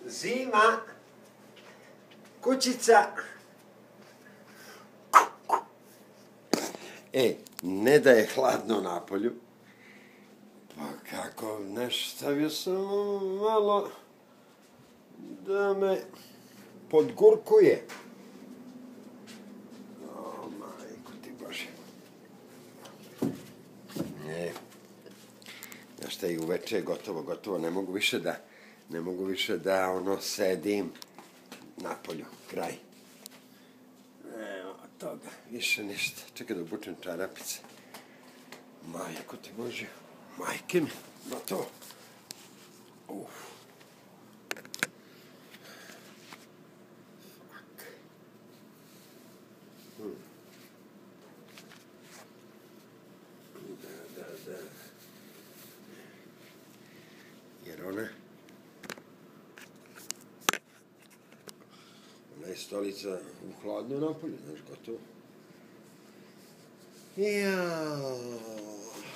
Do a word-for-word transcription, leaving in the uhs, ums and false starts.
Zima, kućica. E, ne da je hladno napolju, pa kako, nešto stavio sam malo da me podgurkuje. O, majko ti Bože. Ne, znaš šta, i uveče je gotovo, gotovo, ne mogu više da, ne mogu više da, ono, sedim napolju, kraj. Evo toga, više ništa. Čekaj da obučem čarapice. Majko ti Bože, majke mi, gotovo. Uf. Fuck. Hmm. Da, da, da. Jer ona... Ona je stolica u hladno napolju, znaš, gotovo. Jao.